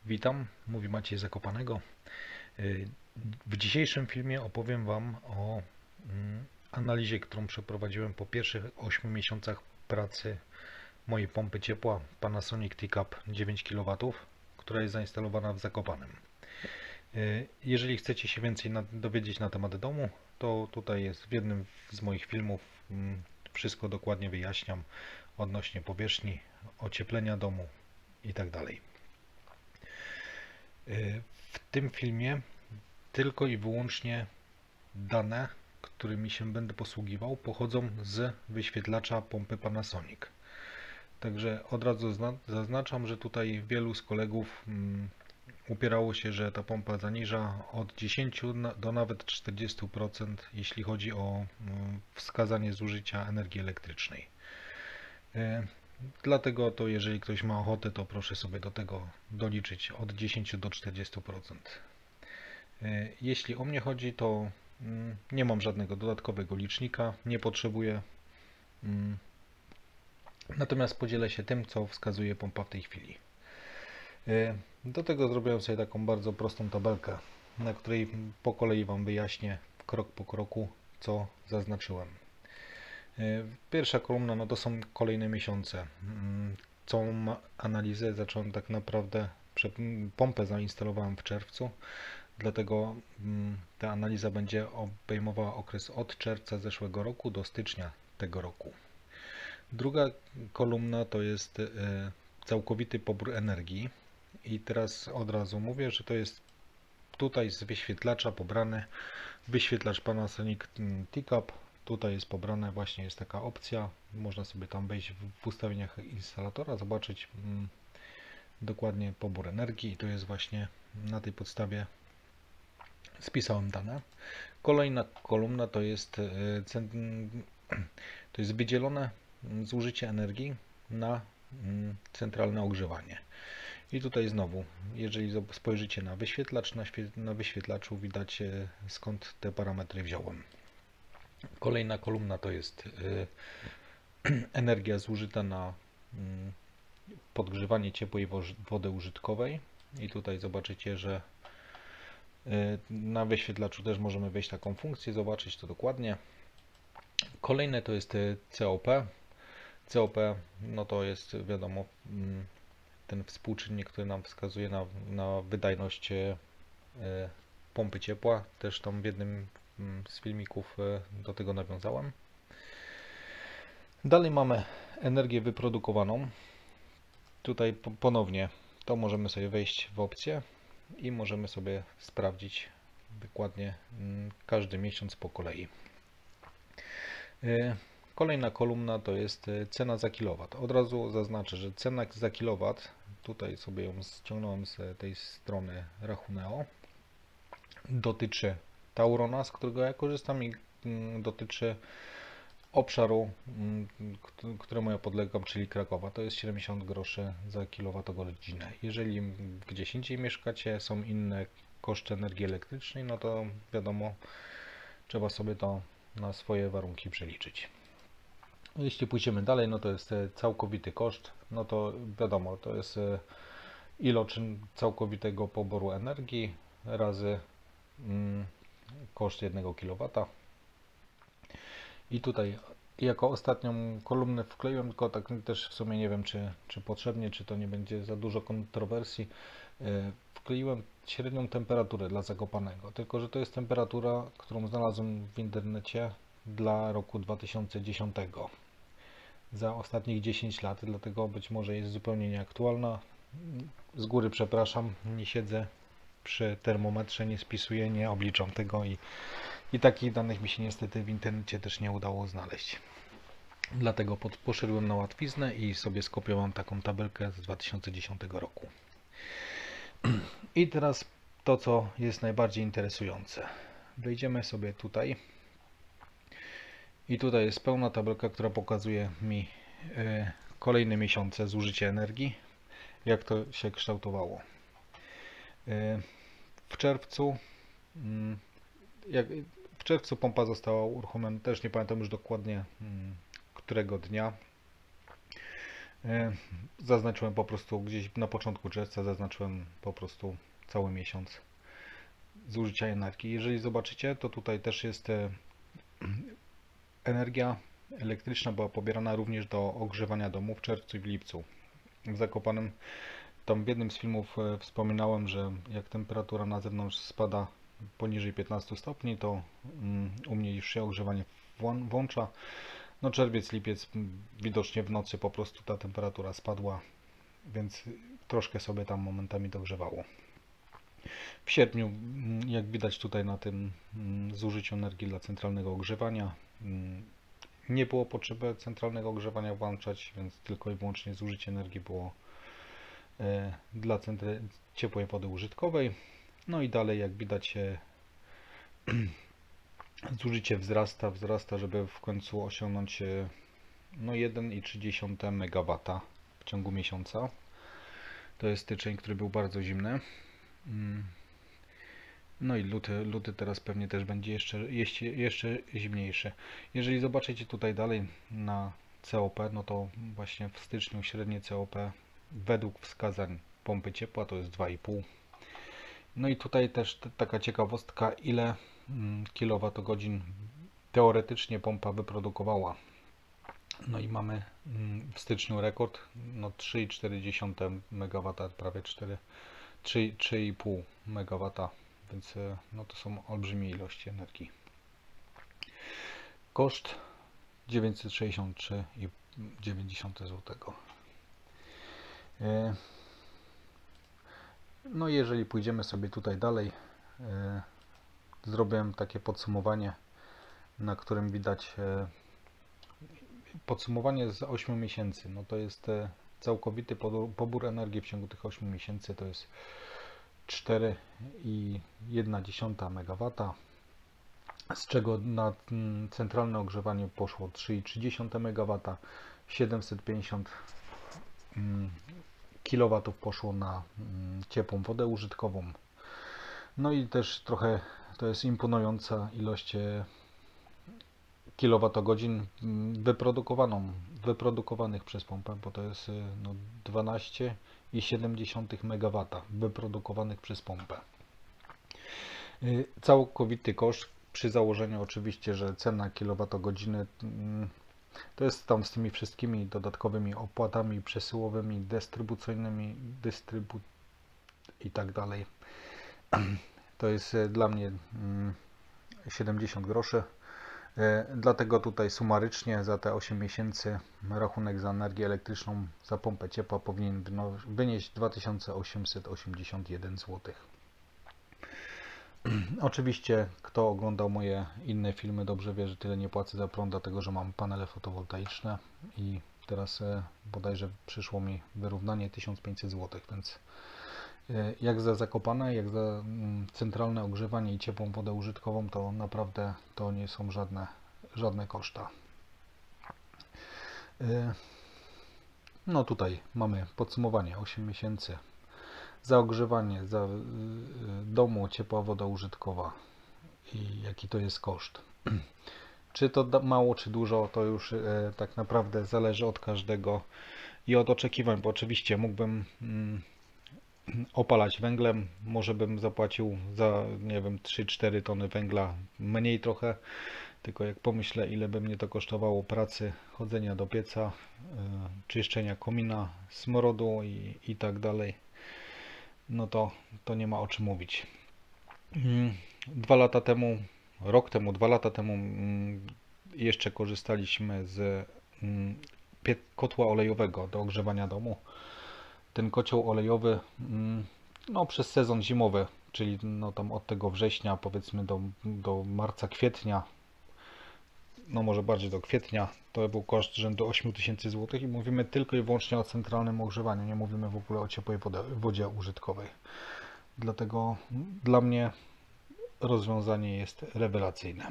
Witam, mówi Maciej z Zakopanego. W dzisiejszym filmie opowiem Wam o analizie, którą przeprowadziłem po pierwszych 8 miesiącach pracy mojej pompy ciepła Panasonic Teacup 9 kW, która jest zainstalowana w Zakopanem. Jeżeli chcecie się więcej dowiedzieć na temat domu, to tutaj jest w jednym z moich filmów wszystko dokładnie wyjaśniam odnośnie powierzchni, ocieplenia domu itd. W tym filmie tylko i wyłącznie dane, którymi się będę posługiwał, pochodzą z wyświetlacza pompy Panasonic. Także od razu zaznaczam, że tutaj wielu z kolegów upierało się, że ta pompa zaniża od 10 do nawet 40%, jeśli chodzi o wskazanie zużycia energii elektrycznej. Dlatego to jeżeli ktoś ma ochotę, to proszę sobie do tego doliczyć od 10 do 40%. Jeśli o mnie chodzi, to nie mam żadnego dodatkowego licznika, nie potrzebuję. Natomiast podzielę się tym, co wskazuje pompa w tej chwili. Do tego zrobiłem sobie taką bardzo prostą tabelkę, na której po kolei Wam wyjaśnię krok po kroku, co zaznaczyłem. Pierwsza kolumna no to są kolejne miesiące. Całą analizę zacząłem tak naprawdę, pompę zainstalowałem w czerwcu, dlatego ta analiza będzie obejmowała okres od czerwca zeszłego roku do stycznia tego roku. Druga kolumna to jest całkowity pobór energii i teraz od razu mówię, że to jest tutaj z wyświetlacza pobrany wyświetlacz Panasonic Teacup. Tutaj jest pobrane, właśnie jest taka opcja, można sobie tam wejść w ustawieniach instalatora, zobaczyć dokładnie pobór energii i to jest właśnie na tej podstawie spisałem dane. Kolejna kolumna to jest wydzielone zużycie energii na centralne ogrzewanie. I tutaj znowu, jeżeli spojrzycie na wyświetlacz, na wyświetlaczu widać skąd te parametry wziąłem. Kolejna kolumna to jest energia zużyta na podgrzewanie ciepłej wody użytkowej i tutaj zobaczycie, że na wyświetlaczu też możemy wejść taką funkcję, zobaczyć to dokładnie. Kolejne to jest COP. COP no to jest wiadomo ten współczynnik, który nam wskazuje na wydajność pompy ciepła. Też tam w jednym z filmików do tego nawiązałem. Dalej mamy energię wyprodukowaną. Tutaj ponownie to możemy sobie wejść w opcję i możemy sobie sprawdzić dokładnie każdy miesiąc po kolei. Kolejna kolumna to jest cena za kilowat. Od razu zaznaczę, że cena za kilowat, tutaj sobie ją ściągnąłem z tej strony Rachuneo, dotyczy Taurona, z którego ja korzystam i dotyczy obszaru, któremu ja podlegam, czyli Krakowa. To jest 70 groszy za kilowatogodzinę. Jeżeli gdzieś indziej mieszkacie, są inne koszty energii elektrycznej, no to wiadomo, trzeba sobie to na swoje warunki przeliczyć. Jeśli pójdziemy dalej, no to jest całkowity koszt, no to wiadomo, to jest iloczyn całkowitego poboru energii razy koszt 1 kW. I tutaj jako ostatnią kolumnę wkleiłem, tylko tak też w sumie nie wiem, czy potrzebnie, czy to nie będzie za dużo kontrowersji. Wkleiłem średnią temperaturę dla Zakopanego, tylko że to jest temperatura, którą znalazłem w internecie dla roku 2010. Za ostatnich 10 lat, dlatego być może jest zupełnie nieaktualna. Z góry przepraszam, nie siedzę przy termometrze, nie spisuję, nie obliczam tego i takich danych mi się niestety w internecie też nie udało znaleźć. Dlatego poszedłem na łatwiznę i sobie skopiowałem taką tabelkę z 2010 roku. I teraz to, co jest najbardziej interesujące. Wejdziemy sobie tutaj. I tutaj jest pełna tabelka, która pokazuje mi kolejne miesiące zużycia energii, jak to się kształtowało. W czerwcu pompa została uruchomiona, też nie pamiętam już dokładnie którego dnia. Zaznaczyłem po prostu gdzieś na początku czerwca, zaznaczyłem po prostu cały miesiąc zużycia energii. Jeżeli zobaczycie, to tutaj też jest energia elektryczna była pobierana również do ogrzewania domu w czerwcu i w lipcu. W Zakopanem, tam w jednym z filmów wspominałem, że jak temperatura na zewnątrz spada poniżej 15 stopni, to u mnie już się ogrzewanie włącza. No czerwiec, lipiec, widocznie w nocy po prostu ta temperatura spadła, więc troszkę sobie tam momentami dogrzewało. W sierpniu, jak widać tutaj na tym zużyciu energii dla centralnego ogrzewania, nie było potrzeby centralnego ogrzewania włączać, więc tylko i wyłącznie zużycie energii było dla ciepłej wody użytkowej. No i dalej, jak widać, zużycie wzrasta, żeby w końcu osiągnąć no 1,3 MW w ciągu miesiąca. To jest styczeń, który był bardzo zimny. No i luty teraz pewnie też będzie jeszcze zimniejszy. Jeżeli zobaczycie tutaj dalej na COP, no to właśnie w styczniu średnie COP według wskazań pompy ciepła to jest 2,5. No i tutaj też taka ciekawostka, ile kilowatogodzin teoretycznie pompa wyprodukowała. No i mamy w styczniu rekord, no 3,4 MW, prawie 3,5 MW, więc no to są olbrzymie ilości energii. Koszt 963,9 zł. No i jeżeli pójdziemy sobie tutaj dalej, zrobiłem takie podsumowanie, na którym widać podsumowanie z 8 miesięcy. No to jest całkowity pobór energii w ciągu tych 8 miesięcy, to jest 4,1 MW, z czego na centralne ogrzewanie poszło 3,3 MW, 750 kW poszło na ciepłą wodę użytkową. No i też trochę to jest imponująca ilość kilowatogodzin wyprodukowanych przez pompę, bo to jest no, 12,7 MW wyprodukowanych przez pompę. Całkowity koszt przy założeniu oczywiście, że cena kilowatogodziny to jest tam z tymi wszystkimi dodatkowymi opłatami przesyłowymi, dystrybucyjnymi, i tak dalej. To jest dla mnie 70 groszy. Dlatego tutaj sumarycznie za te 8 miesięcy rachunek za energię elektryczną za pompę ciepła powinien wynieść 2881 zł. Oczywiście kto oglądał moje inne filmy dobrze wie, że tyle nie płacę za prąd, dlatego że mam panele fotowoltaiczne i teraz bodajże przyszło mi wyrównanie 1500 zł, więc jak za Zakopane, jak za centralne ogrzewanie i ciepłą wodę użytkową, to naprawdę to nie są żadne koszta. No tutaj mamy podsumowanie 8 miesięcy. Za ogrzewanie, za domu, ciepła woda użytkowa i jaki to jest koszt. Czy to mało, czy dużo, to już tak naprawdę zależy od każdego i od oczekiwań, bo oczywiście mógłbym opalać węglem, może bym zapłacił za, nie wiem, 3-4 tony węgla mniej trochę, tylko jak pomyślę, ile by mnie to kosztowało pracy, chodzenia do pieca, czyszczenia komina, smrodu i tak dalej, no to nie ma o czym mówić. 2 lata temu, rok temu, 2 lata temu jeszcze korzystaliśmy z kotła olejowego do ogrzewania domu. Ten kocioł olejowy no, przez sezon zimowy, czyli no, tam od tego września powiedzmy do marca, kwietnia, no może bardziej do kwietnia, to był koszt rzędu 8000 zł i mówimy tylko i wyłącznie o centralnym ogrzewaniu, nie mówimy w ogóle o ciepłej wodzie użytkowej. Dlatego dla mnie rozwiązanie jest rewelacyjne.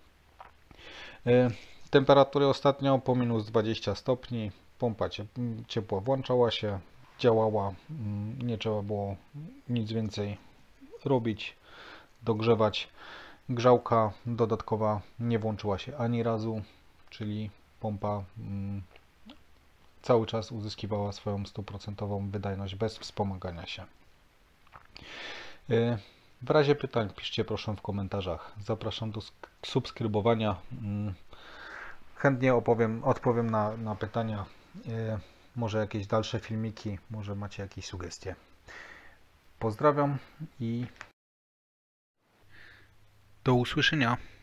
Temperatury ostatnio po minus 20 stopni, pompa ciepła włączała się, działała, nie trzeba było nic więcej robić, dogrzewać. Grzałka dodatkowa nie włączyła się ani razu, czyli pompa cały czas uzyskiwała swoją 100% wydajność bez wspomagania się. W razie pytań piszcie proszę w komentarzach. Zapraszam do subskrybowania. Chętnie odpowiem na pytania. Może jakieś dalsze filmiki, może macie jakieś sugestie. Pozdrawiam i do usłyszenia.